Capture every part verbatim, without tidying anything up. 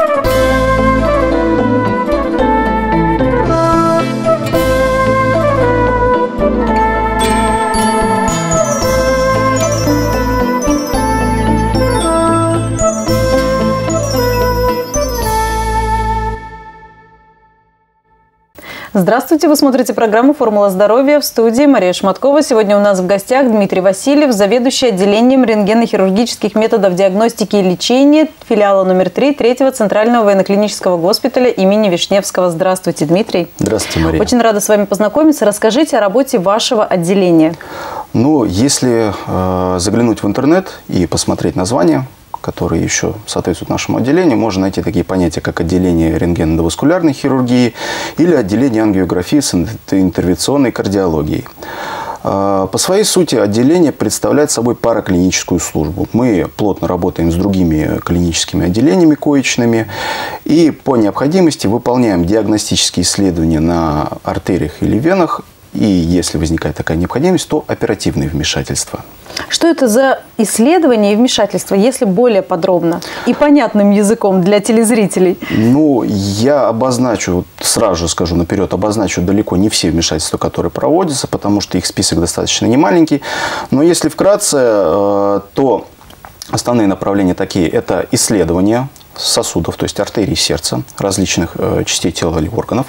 Здравствуйте! Вы смотрите программу «Формула здоровья», в студии Мария Шматкова. Сегодня у нас в гостях Дмитрий Васильев, заведующий отделением рентгенно-хирургических методов диагностики и лечения филиала номер три третьего Центрального военно-клинического госпиталя имени Вишневского. Здравствуйте, Дмитрий. Здравствуйте, Мария. Очень рада с вами познакомиться. Расскажите о работе вашего отделения. Ну, если э, заглянуть в интернет и посмотреть название, которые еще соответствуют нашему отделению, можно найти такие понятия, как отделение рентгенно-эндоваскулярной хирургии или отделение ангиографии с интервенционной кардиологией. По своей сути, отделение представляет собой параклиническую службу. Мы плотно работаем с другими клиническими отделениями коечными и по необходимости выполняем диагностические исследования на артериях или венах, и если возникает такая необходимость, то оперативные вмешательства. Что это за исследование и вмешательство, если более подробно и понятным языком для телезрителей? Ну, я обозначу, сразу же скажу наперед, обозначу далеко не все вмешательства, которые проводятся, потому что их список достаточно немаленький. Но если вкратце, то основные направления такие – это исследования сосудов, то есть артерий сердца, различных частей тела или органов.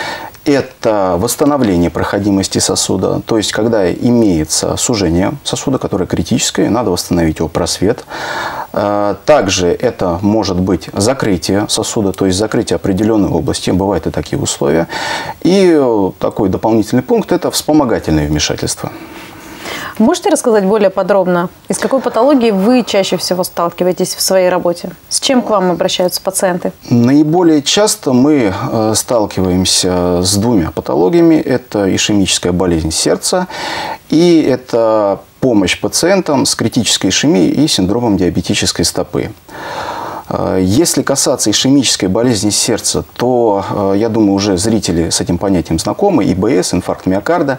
Это восстановление проходимости сосуда, то есть когда имеется сужение сосуда, которое критическое, надо восстановить его просвет. Также это может быть закрытие сосуда, то есть закрытие определенной области, бывают и такие условия. И такой дополнительный пункт – это вспомогательное вмешательство. Можете рассказать более подробно, из какой патологии вы чаще всего сталкиваетесь в своей работе? С чем к вам обращаются пациенты? Наиболее часто мы сталкиваемся с двумя патологиями. Это ишемическая болезнь сердца и это помощь пациентам с критической ишемией и синдромом диабетической стопы. Если касаться ишемической болезни сердца, то, я думаю, уже зрители с этим понятием знакомы. И бэ эс, инфаркт миокарда.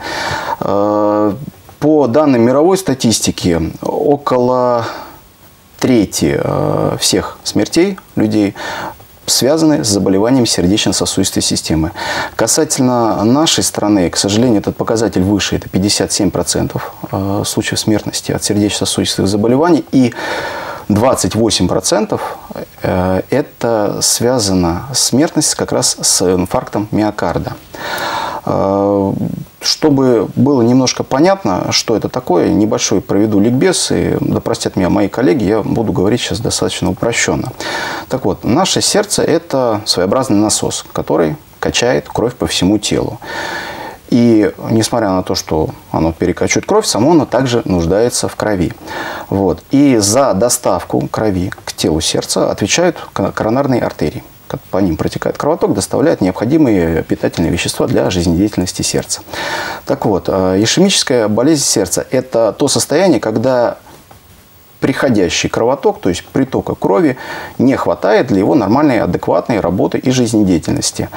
По данным мировой статистики, около трети всех смертей людей связаны с заболеванием сердечно-сосудистой системы. Касательно нашей страны, к сожалению, этот показатель выше, это пятьдесят семь процентов случаев смертности от сердечно-сосудистых заболеваний, и двадцать восемь процентов это связано смертность как раз с инфарктом миокарда. Чтобы было немножко понятно, что это такое, небольшой проведу ликбез, и да простят меня мои коллеги, я буду говорить сейчас достаточно упрощенно. Так вот, наше сердце – это своеобразный насос, который качает кровь по всему телу. И несмотря на то, что оно перекачивает кровь, само оно также нуждается в крови. Вот. И за доставку крови к телу сердца отвечают коронарные артерии. По ним протекает кровоток, доставляет необходимые питательные вещества для жизнедеятельности сердца. Так вот, ишемическая болезнь сердца – это то состояние, когда приходящий кровоток, то есть притока крови, не хватает для его нормальной, адекватной работы и жизнедеятельности.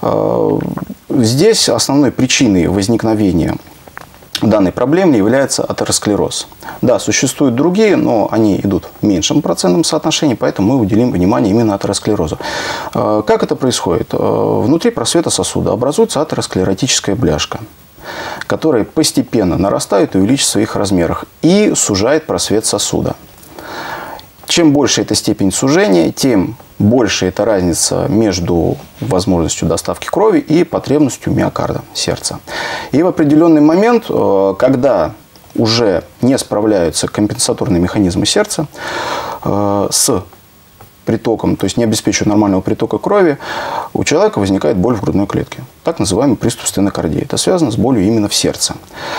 Здесь основной причиной возникновения данной проблемой является атеросклероз. Да, существуют другие, но они идут в меньшем процентном соотношении, поэтому мы уделим внимание именно атеросклерозу. Как это происходит? Внутри просвета сосуда образуется атеросклеротическая бляшка, которая постепенно нарастает и увеличивается в своих размерах и сужает просвет сосуда. Чем больше эта степень сужения, тем больше эта разница между возможностью доставки крови и потребностью миокарда, сердца. И в определенный момент, когда уже не справляются компенсаторные механизмы сердца с притоком, то есть не обеспечивают нормального притока крови, у человека возникает боль в грудной клетке. Так называемый приступ стенокардии. Это связано с болью именно в сердце.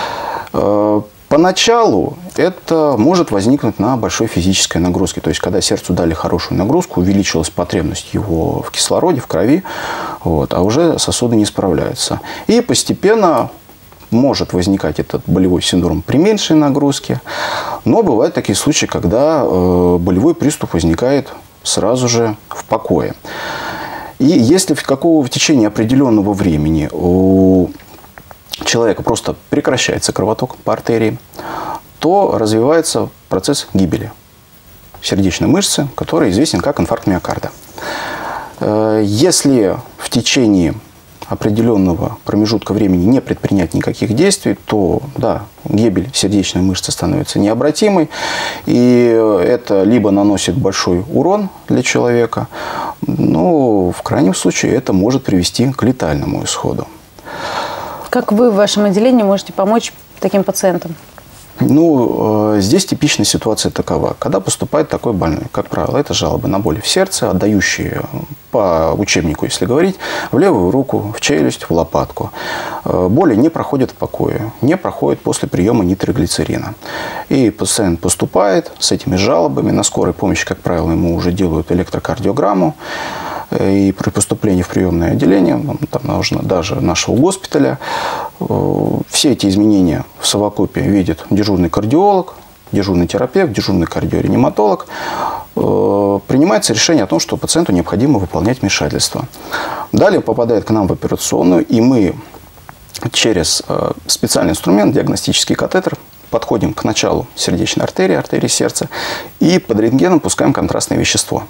Поначалу это может возникнуть на большой физической нагрузке. То есть, когда сердцу дали хорошую нагрузку, увеличилась потребность его в кислороде, в крови, вот, а уже сосуды не справляются. И постепенно может возникать этот болевой синдром при меньшей нагрузке. Но бывают такие случаи, когда э, болевой приступ возникает сразу же в покое. И если в, какого, в течение определенного времени у человека просто прекращается кровоток по артерии, то развивается процесс гибели сердечной мышцы, который известен как инфаркт миокарда. Если в течение определенного промежутка времени не предпринять никаких действий, то да, гибель сердечной мышцы становится необратимой, и это либо наносит большой урон для человека, но в крайнем случае это может привести к летальному исходу. Как вы в вашем отделении можете помочь таким пациентам? Ну, здесь типичная ситуация такова. Когда поступает такой больной, как правило, это жалобы на боли в сердце, отдающие по учебнику, если говорить, в левую руку, в челюсть, в лопатку. Боли не проходят в покое, не проходят после приема нитроглицерина. И пациент поступает с этими жалобами. На скорой помощи, как правило, ему уже делают электрокардиограмму. И при поступлении в приемное отделение, там нужно даже нашего госпиталя, все эти изменения в совокупе видит дежурный кардиолог, дежурный терапевт, дежурный кардиореаниматолог. Принимается решение о том, что пациенту необходимо выполнять вмешательство. Далее попадает к нам в операционную, и мы через специальный инструмент, диагностический катетер, подходим к началу сердечной артерии, артерии сердца, и под рентгеном пускаем контрастное вещество.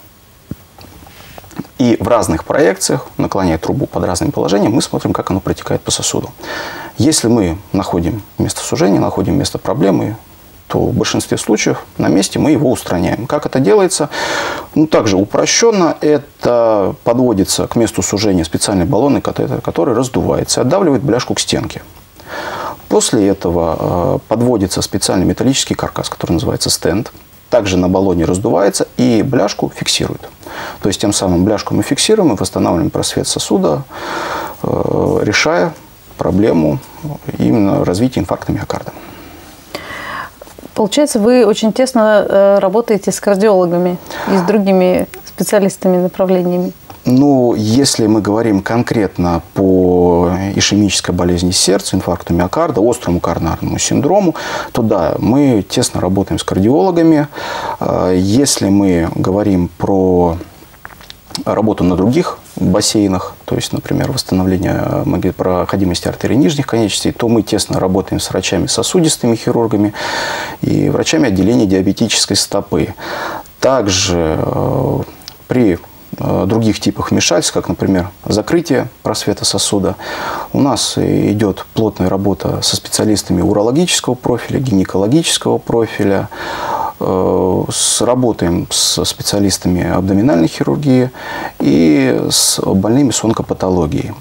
И в разных проекциях, наклоняя трубу под разным положением, мы смотрим, как оно протекает по сосуду. Если мы находим место сужения, находим место проблемы, то в большинстве случаев на месте мы его устраняем. Как это делается? Ну, также упрощенно. Это подводится к месту сужения специальный баллонный катетер, который раздувается и отдавливает бляшку к стенке. После этого подводится специальный металлический каркас, который называется стенд. Также на баллоне раздувается и бляшку фиксирует. То есть тем самым бляшку мы фиксируем и восстанавливаем просвет сосуда, решая проблему именно развития инфаркта миокарда. Получается, вы очень тесно работаете с кардиологами и с другими специалистами, направлениями. Ну, если мы говорим конкретно по ишемической болезни сердца, инфаркту миокарда, острому коронарному синдрому, то да, мы тесно работаем с кардиологами. Если мы говорим про работу на других бассейнах, то есть, например, восстановление проходимости артерий нижних конечностей, то мы тесно работаем с врачами-сосудистыми хирургами и врачами отделения диабетической стопы. Также при других типах вмешательств, как, например, закрытие просвета сосуда, у нас идет плотная работа со специалистами урологического профиля, гинекологического профиля, работаем с специалистами абдоминальной хирургии и с больными с онкопатологией.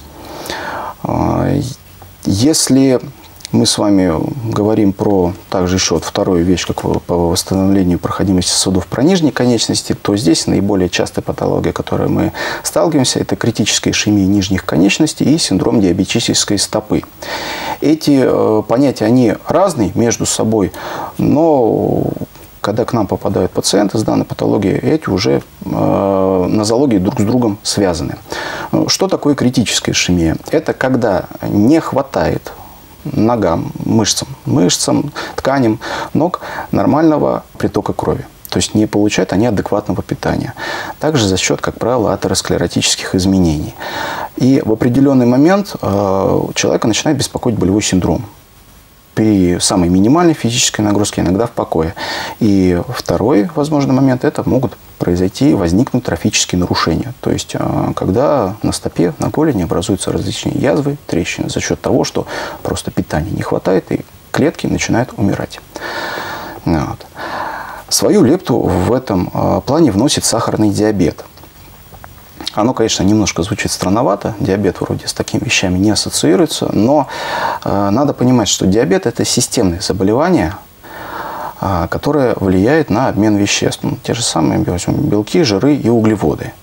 Если мы с вами говорим про также еще вот вторую вещь, как по восстановлению проходимости сосудов про нижней конечности, то здесь наиболее частая патология, которой мы сталкиваемся, это критическая ишемия нижних конечностей и синдром диабетической стопы. Эти э, понятия, они разные между собой, но когда к нам попадают пациенты с данной патологией, эти уже э, нозологии друг с другом связаны. Что такое критическая ишемия? Это когда не хватает ногам, мышцам, мышцам, тканям ног нормального притока крови. То есть не получают они адекватного питания. Также за счет, как правило, атеросклеротических изменений. И в определенный момент э, человека начинает беспокоить болевой синдром. При самой минимальной физической нагрузке, иногда в покое. И второй возможный момент – это могут произойти, возникнуть трофические нарушения. То есть, когда на стопе, на голени образуются различные язвы, трещины за счет того, что просто питания не хватает, и клетки начинают умирать. Вот. Свою лепту в этом плане вносит сахарный диабет. Оно, конечно, немножко звучит странновато, диабет вроде с такими вещами не ассоциируется, но э, надо понимать, что диабет – это системное заболевание, э, которое влияет на обмен веществ. Ну, те же самые белки, жиры и углеводы.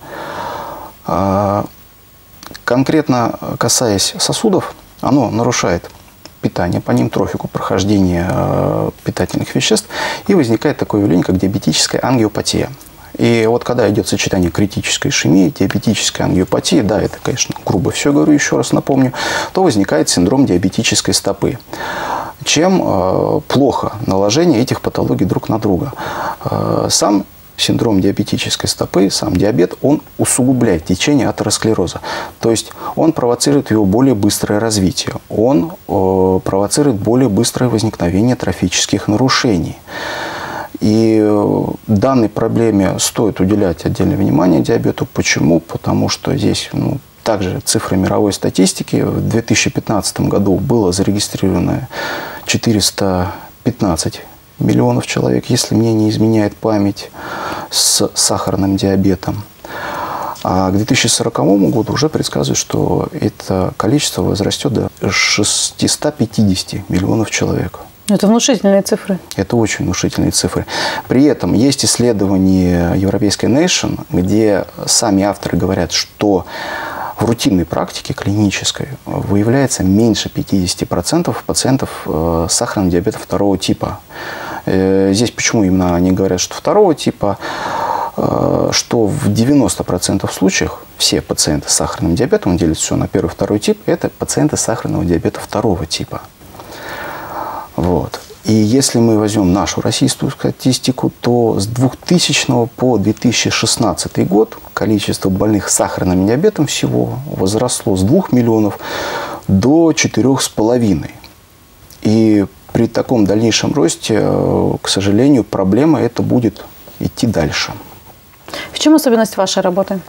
Э, конкретно касаясь сосудов, оно нарушает питание по ним, трофику, прохождение э, питательных веществ, и возникает такое явление, как диабетическая ангиопатия. И вот когда идет сочетание критической ишемии, диабетической ангиопатии, да, это, конечно, грубо все говорю, еще раз напомню, то возникает синдром диабетической стопы. Чем э, плохо наложение этих патологий друг на друга? Э, сам синдром диабетической стопы, сам диабет, он усугубляет течение атеросклероза. То есть он провоцирует его более быстрое развитие, он э, провоцирует более быстрое возникновение трофических нарушений. И данной проблеме стоит уделять отдельное внимание диабету. Почему? Потому что здесь, ну, также цифры мировой статистики. В две тысячи пятнадцатом году было зарегистрировано четыреста пятнадцать миллионов человек, если мне не изменяет память, с сахарным диабетом. А к две тысячи сороковому году уже предсказывают, что это количество возрастет до шестисот пятидесяти миллионов человек. Это внушительные цифры. Это очень внушительные цифры. При этом есть исследование Европейской Nation, где сами авторы говорят, что в рутинной практике клинической выявляется меньше пятидесяти процентов пациентов с сахарным диабетом второго типа. Здесь почему именно они говорят, что второго типа? Что в девяноста процентах случаев все пациенты с сахарным диабетом, он делится все на первый и второй тип, это пациенты сахарного диабета второго типа. Вот. И если мы возьмем нашу российскую статистику, то с двухтысячного по две тысячи шестнадцатый год количество больных с сахарным диабетом всего возросло с двух миллионов до четырёх с половиной. И при таком дальнейшем росте, к сожалению, проблема эта будет идти дальше. В чем особенность вашей работы?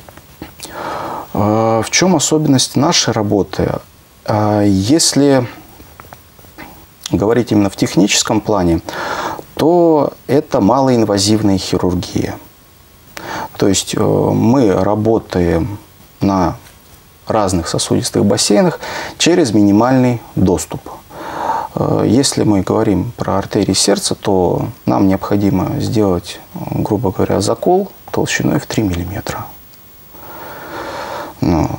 В чем особенность нашей работы? Если говорить именно в техническом плане, то это малоинвазивная хирургия. То есть мы работаем на разных сосудистых бассейнах через минимальный доступ. Если мы говорим про артерии сердца, то нам необходимо сделать, грубо говоря, закол толщиной в три миллиметра. Вот.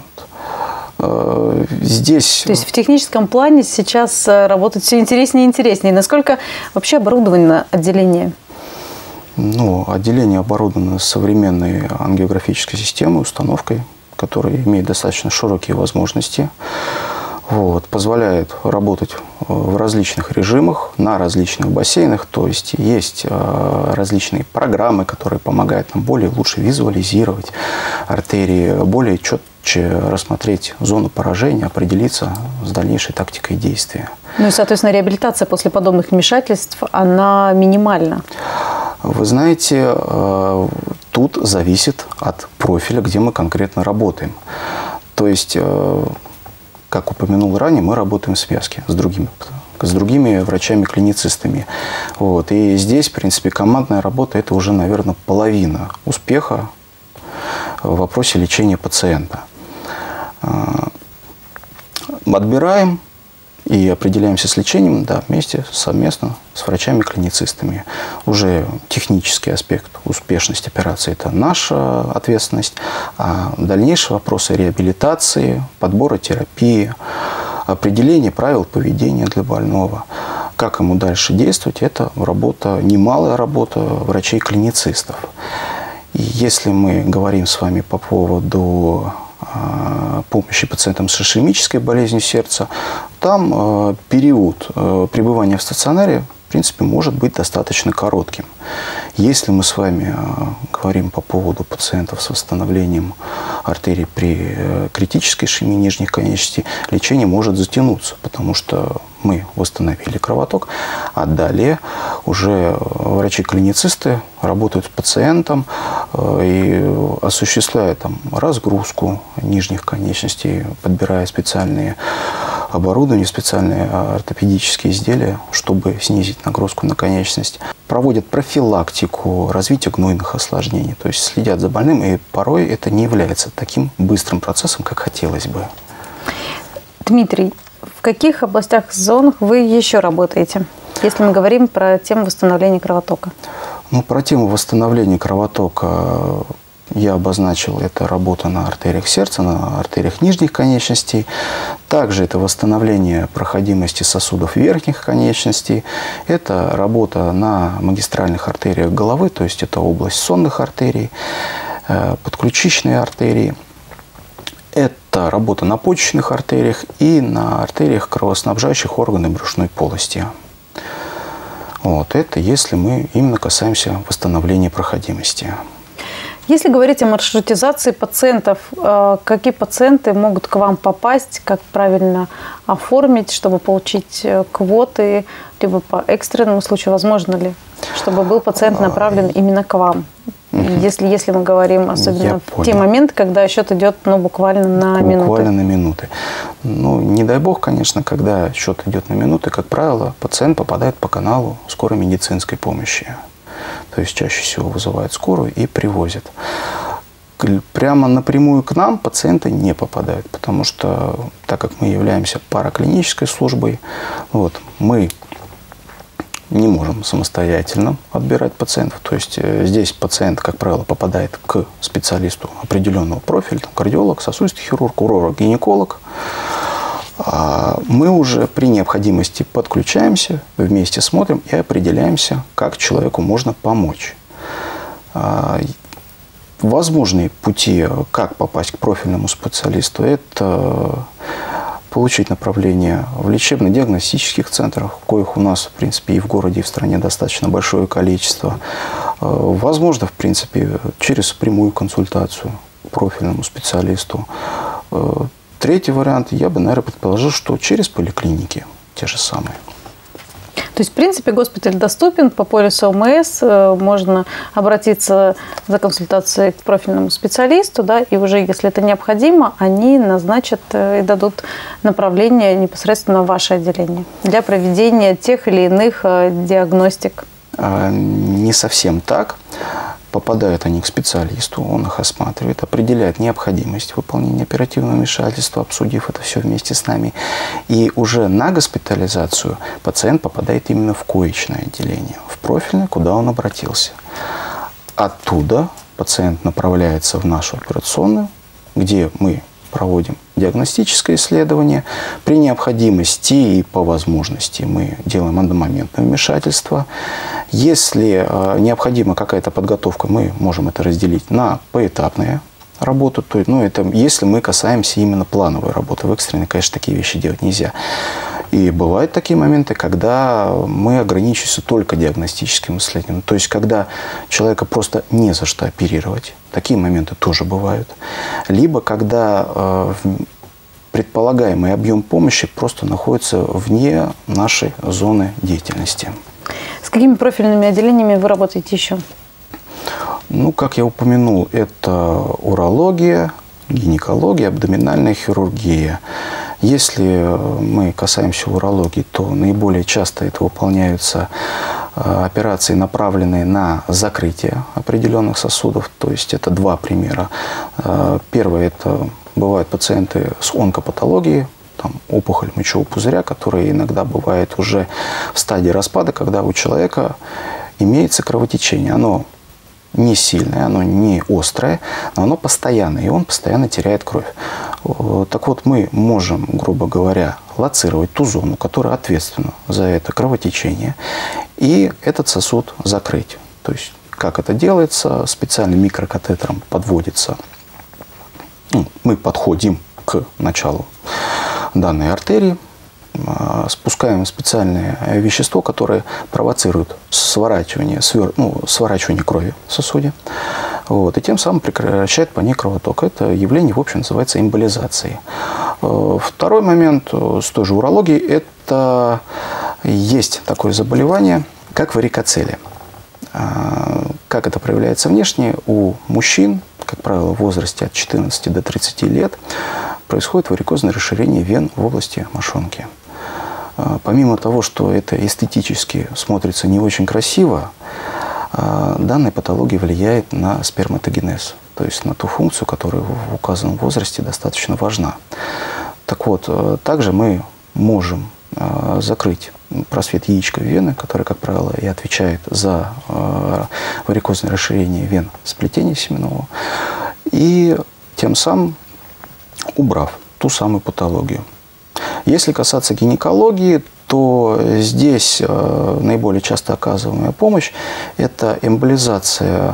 Здесь... То есть в техническом плане сейчас работать все интереснее и интереснее. Насколько вообще оборудовано отделение? Ну, отделение оборудовано современной ангиографической системой, установкой, которая имеет достаточно широкие возможности. Вот, позволяет работать в различных режимах, на различных бассейнах. То есть есть различные программы, которые помогают нам более лучше визуализировать артерии, более четче рассмотреть зону поражения, определиться с дальнейшей тактикой действия. Ну и, соответственно, реабилитация после подобных вмешательств, она минимальна. Вы знаете, тут зависит от профиля, где мы конкретно работаем. То есть... Как упомянул ранее, мы работаем в связке с другими, с другими врачами-клиницистами. Вот. И здесь, в принципе, командная работа – это уже, наверное, половина успеха в вопросе лечения пациента. Отбираем и определяемся с лечением, да, вместе, совместно с врачами-клиницистами. Уже технический аспект успешности операции – это наша ответственность. А дальнейшие вопросы реабилитации, подбора терапии, определения правил поведения для больного, как ему дальше действовать – это работа, немалая работа врачей-клиницистов. И если мы говорим с вами по поводу помощи пациентам с ишемической болезнью сердца, там период пребывания в стационаре, в принципе, может быть достаточно коротким. Если мы с вами говорим по поводу пациентов с восстановлением артерий при критической ишемии нижних конечностей, лечение может затянуться, потому что мы восстановили кровоток, а далее уже врачи-клиницисты работают с пациентом и осуществляют там разгрузку нижних конечностей, подбирая специальные оборудование, специальные ортопедические изделия, чтобы снизить нагрузку на конечность. Проводят профилактику развития гнойных осложнений, то есть следят за больным, и порой это не является таким быстрым процессом, как хотелось бы. Дмитрий, в каких областях, зонах вы еще работаете, если мы говорим про тему восстановления кровотока? Ну, про тему восстановления кровотока я обозначил, это работа на артериях сердца, на артериях нижних конечностей. Также это восстановление проходимости сосудов верхних конечностей. Это работа на магистральных артериях головы, то есть это область сонных артерий, подключичные артерии. Это работа на почечных артериях и на артериях, кровоснабжающих органы брюшной полости. Вот это если мы именно касаемся восстановления проходимости. Если говорить о маршрутизации пациентов, какие пациенты могут к вам попасть, как правильно оформить, чтобы получить квоты, либо по экстренному случаю, возможно ли Чтобы был пациент направлен а, именно к вам. Угу. Если, если мы говорим особенно в те моменты, когда счет идет ну, буквально на буквально минуты. Буквально на минуты. Ну, не дай бог, конечно, когда счет идет на минуты, как правило, пациент попадает по каналу скорой медицинской помощи. То есть чаще всего вызывают скорую и привозят. Прямо напрямую к нам пациенты не попадают, потому что, так как мы являемся параклинической службой, вот, мы не можем самостоятельно отбирать пациентов. То есть здесь пациент, как правило, попадает к специалисту определенного профиля, там, кардиолог, сосудистый хирург, уролог, гинеколог. Мы уже при необходимости подключаемся, вместе смотрим и определяемся, как человеку можно помочь. Возможные пути, как попасть к профильному специалисту, это получить направление в лечебно-диагностических центрах, коих у нас, в принципе, и в городе, и в стране достаточно большое количество. Возможно, в принципе, через прямую консультацию к профильному специалисту. Третий вариант, я бы, наверное, предположил, что через поликлиники те же самые. То есть, в принципе, госпиталь доступен по полису ОМС, можно обратиться за консультацией к профильному специалисту, да, и уже, если это необходимо, они назначат и дадут направление непосредственно в ваше отделение для проведения тех или иных диагностик. Не совсем так. Попадают они к специалисту, он их осматривает, определяет необходимость выполнения оперативного вмешательства, обсудив это все вместе с нами. И уже на госпитализацию пациент попадает именно в коечное отделение, в профильное, куда он обратился. Оттуда пациент направляется в нашу операционную, где мы проводим диагностическое исследование. При необходимости и по возможности мы делаем одномоментное вмешательство. Если э, необходима какая-то подготовка, мы можем это разделить на поэтапные работу. То есть, ну, это если мы касаемся именно плановой работы. В экстренной, конечно, такие вещи делать нельзя. И бывают такие моменты, когда мы ограничиваемся только диагностическим исследованием. То есть, когда человека просто не за что оперировать. Такие моменты тоже бывают. Либо, когда э, предполагаемый объем помощи просто находится вне нашей зоны деятельности. С какими профильными отделениями вы работаете еще? Ну, как я упомянул, это урология, гинекология, абдоминальная хирургия. Если мы касаемся урологии, то наиболее часто это выполняются операции, направленные на закрытие определенных сосудов. То есть это два примера. Первое – это бывают пациенты с онкопатологией, там, опухоль мочевого пузыря, которая иногда бывает уже в стадии распада, когда у человека имеется кровотечение. Оно не сильное, оно не острое, но оно постоянное, и он постоянно теряет кровь. Так вот, мы можем, грубо говоря, лоцировать ту зону, которая ответственна за это кровотечение, и этот сосуд закрыть. То есть, как это делается, специальным микрокатетером подводится. Ну, мы подходим к началу данной артерии, спускаем специальное вещество, которое провоцирует сворачивание, свер... ну, сворачивание крови в сосуде, вот, и тем самым прекращает по ней кровоток. Это явление, в общем, называется эмболизацией. Второй момент с той же урологией – это есть такое заболевание, как варикоцелия. Как это проявляется внешне? У мужчин, как правило, в возрасте от четырнадцати до тридцати лет, происходит варикозное расширение вен в области мошонки. Помимо того, что это эстетически смотрится не очень красиво, данная патология влияет на сперматогенез, то есть на ту функцию, которая в указанном возрасте достаточно важна. Так вот, также мы можем закрыть просвет яичковой вены, который, как правило, и отвечает за варикозное расширение вен сплетения семенного, и тем самым убрав ту самую патологию. Если касаться гинекологии, то здесь э, наиболее часто оказываемая помощь – это эмболизация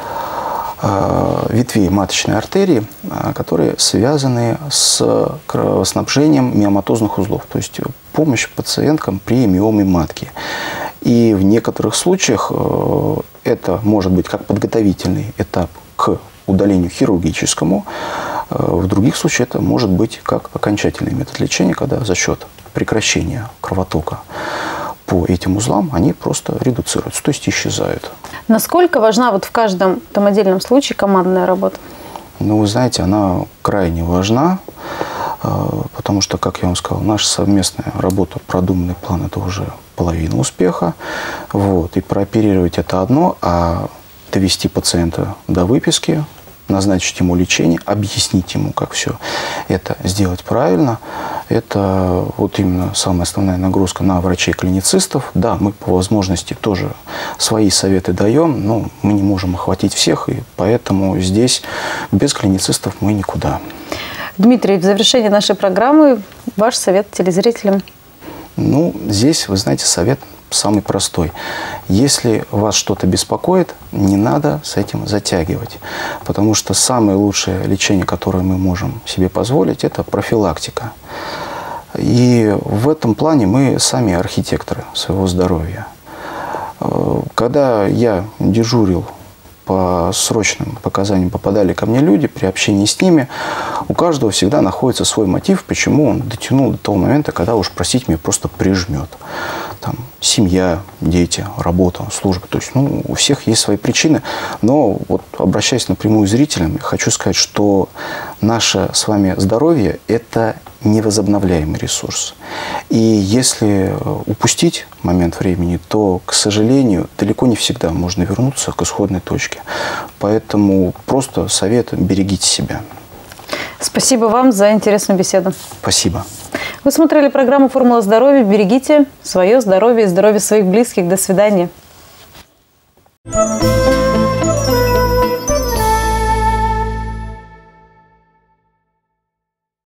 э, ветвей маточной артерии, э, которые связаны с кровоснабжением миоматозных узлов, то есть помощь пациенткам при миоме матки. И в некоторых случаях э, это может быть как подготовительный этап к удалению хирургическому. В других случаях это может быть как окончательный метод лечения, когда за счет прекращения кровотока по этим узлам, они просто редуцируются, то есть исчезают. Насколько важна вот в каждом там отдельном случае командная работа? Ну, вы знаете, она крайне важна, потому что, как я вам сказал, наша совместная работа, продуманный план – это уже половина успеха. Вот. И прооперировать – это одно, а довести пациента до выписки, назначить ему лечение, объяснить ему, как все это сделать правильно. Это вот именно самая основная нагрузка на врачей-клиницистов. Да, мы по возможности тоже свои советы даем, но мы не можем охватить всех, и поэтому здесь без клиницистов мы никуда. Дмитрий, в завершении нашей программы ваш совет телезрителям? Ну, здесь, вы знаете, совет самый простой. Если вас что-то беспокоит, не надо с этим затягивать. Потому что самое лучшее лечение, которое мы можем себе позволить, это профилактика. И в этом плане мы сами архитекторы своего здоровья. Когда я дежурил по срочным показаниям, попадали ко мне люди, при общении с ними, у каждого всегда находится свой мотив, почему он дотянул до того момента, когда уж, простите меня, просто прижмет. Там, семья, дети, работа, служба. То есть, ну, у всех есть свои причины. Но, вот, обращаясь напрямую к зрителям, я хочу сказать, что наше с вами здоровье – это невозобновляемый ресурс. И если упустить момент времени, то, к сожалению, далеко не всегда можно вернуться к исходной точке. Поэтому просто совет – берегите себя. Спасибо вам за интересную беседу. Спасибо. Вы смотрели программу «Формула здоровья». Берегите свое здоровье и здоровье своих близких. До свидания.